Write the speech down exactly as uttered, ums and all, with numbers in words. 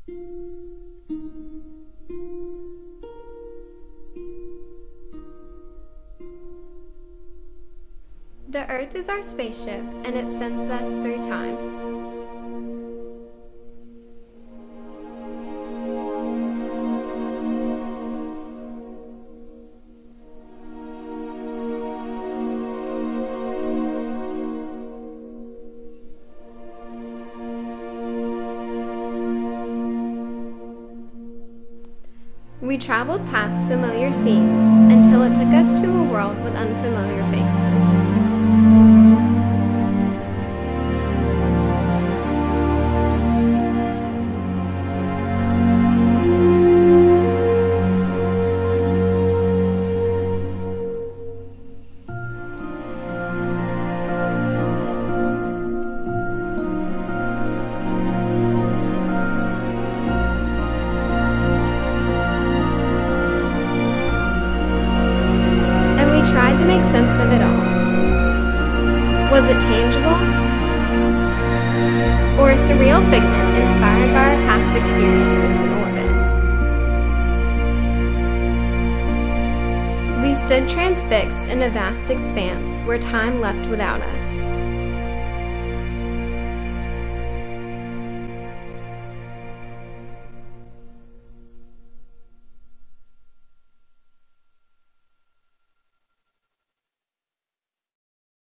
The Earth is our spaceship, and it sends us through time. We traveled past familiar scenes until it took us to a world with unfamiliar faces. To make sense of it all. Was it tangible? Or a surreal figment inspired by our past experiences in orbit? We stood transfixed in a vast expanse where time left without us.